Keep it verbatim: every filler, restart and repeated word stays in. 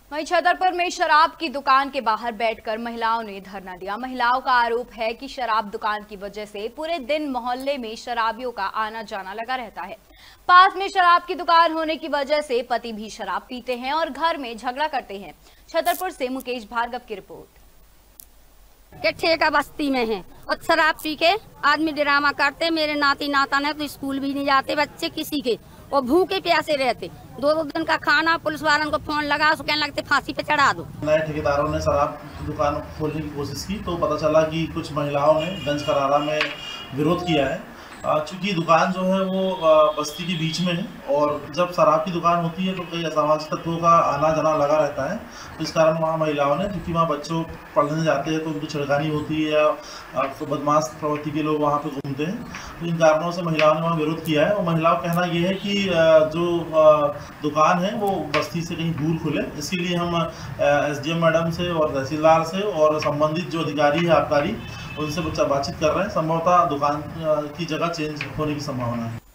वहीं छतरपुर में शराब की दुकान के बाहर बैठकर महिलाओं ने धरना दिया। महिलाओं का आरोप है कि शराब दुकान की वजह से पूरे दिन मोहल्ले में शराबियों का आना जाना लगा रहता है। पास में शराब की दुकान होने की वजह से पति भी शराब पीते हैं और घर में झगड़ा करते हैं। छतरपुर से मुकेश भार्गव की रिपोर्ट। के ठेका बस्ती में है और शराब पी के आदमी ड्रामा करते। मेरे नाती नाता ने तो स्कूल भी नहीं जाते बच्चे किसी के, और भूखे प्यासे रहते। दो दो दिन का खाना, पुलिस वालों को फोन लगा, उसको कहने लगते फांसी पे चढ़ा दो। नए ठेकेदारों ने शराब की दुकान खोलने की कोशिश की तो पता चला कि कुछ महिलाओं ने गंज करारा में विरोध किया है। चूँकि दुकान जो है वो बस्ती के बीच में है और जब शराब की दुकान होती है तो कई असामाजिक तत्वों का आना जाना लगा रहता है। तो इस कारण वहाँ महिलाओं ने, क्योंकि वहाँ बच्चों पढ़ने जाते हैं तो उनकी छिड़कानी होती है या तो बदमाश प्रवृत्ति के लोग वहाँ पे घूमते हैं, तो इन कारणों से महिलाओं ने वहाँ विरोध किया है। और महिलाओं का कहना ये है कि जो दुकान है वो बस्ती से कहीं दूर खुले। इसके लिए हम एस डी एम मैडम से और तहसीलदार से और संबंधित जो अधिकारी है आबकारी, उनसे बातचीत कर रहे हैं। संभवतः दुकान की जगह चेंज होने की संभावना है।